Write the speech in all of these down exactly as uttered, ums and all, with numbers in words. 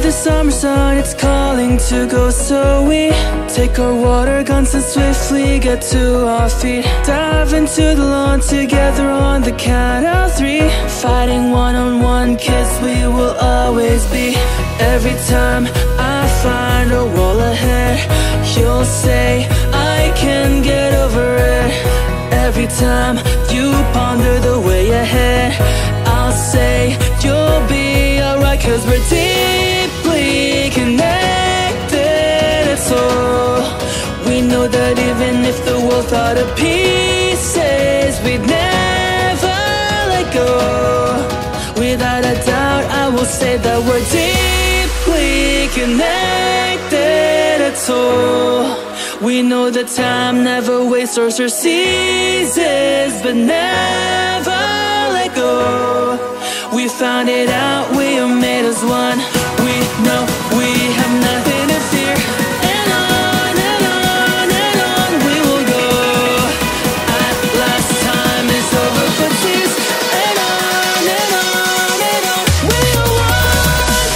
the summer sun, it's calling to go. So we take our water guns and swiftly get to our feet. Dive into the lawn together on the count of three. Fighting one-on-one, kids, we will always be. Every time I find a wall ahead, you'll say, I can get over it. Every time you ponder the way ahead, I'll say, you'll be alright. Cause we're deeply connected, it's all. We know that even if the world fell to pieces, we'd never let go. Without a doubt, I will say that we're deeply connected, it's all. We know that time never wastes or ceases, but never let go. We found it out, we are made as one. We know we have nothing to fear. And on and on and on we will go. At last time is over for tears. And on and on and on we are one.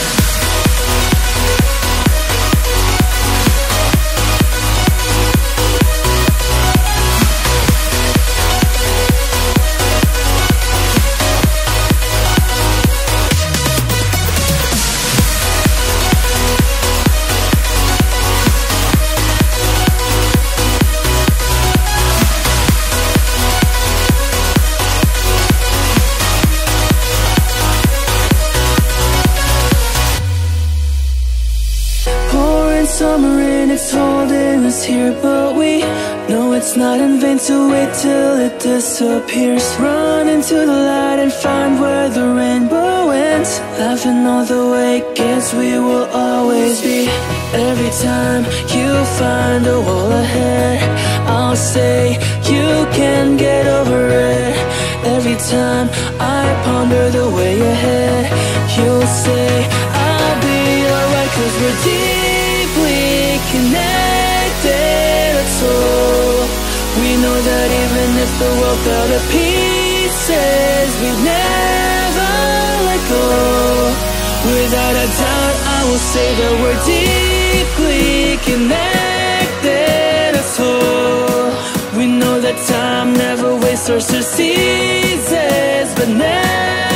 Summer and it's holding us here, but we know it's not in vain to wait till it disappears. Run into the light and find where the rainbow ends. Laughing all the way, kids, we will always be. Every time you find a wall ahead, I'll say, you can get over it. Every time I ponder the way ahead, you'll say, I'll be alright. Cause we're deeply connected, it's all. We know that even if the world fell to pieces, we'd never let go. Without a doubt, I will say that we're deeply connected, it's all. We know that time never wastes or ceases, but never